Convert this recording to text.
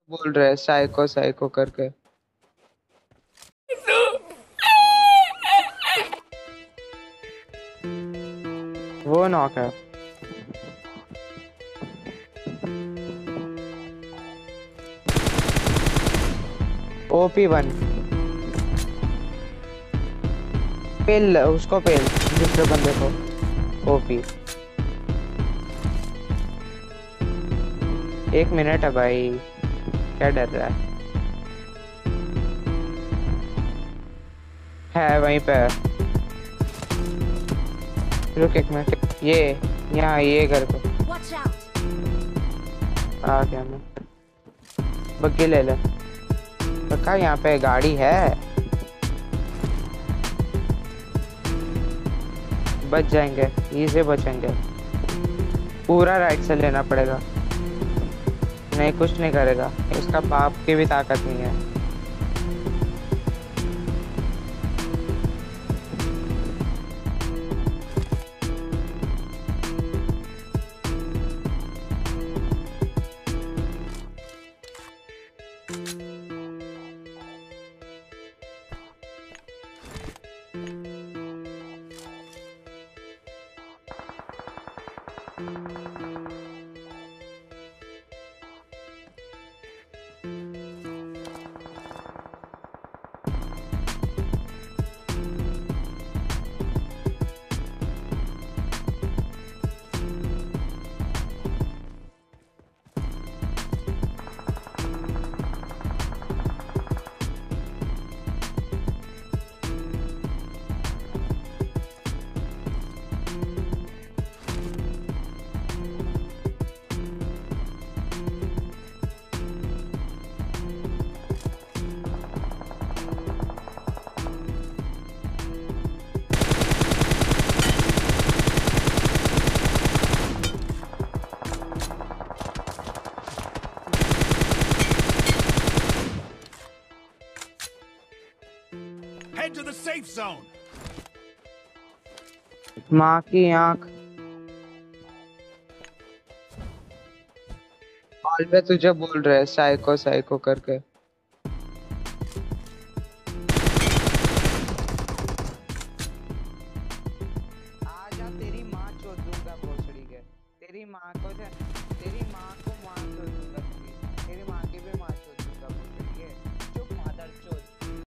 बोल रहे हैं साइको साइको करके। वो नॉक है। OP1। पेल उसको, पेल दूसरे बंदे को। OP। 1 मिनट है भाई, क्या डर रहा है वहीं पे है। रुक 1 मिनट, ये यहाँ ये घर पे Watch out! आ गया मैं। बग्गी ले ले। पक्का यहाँ पे गाड़ी है। बच जाएंगे, इजी बचेंगे। पूरा राइट से लेना पड़ेगा। नहीं कुछ नहीं करेगा, इसका बाप की भी ताकत नहीं है। Head to the safe zone. माँ की आंख। कॉल पे तुझे बोल रहे हैं साइको साइको करके। आजा तेरी माँ चोद दूंगा भोसड़ी के। तेरी माँ को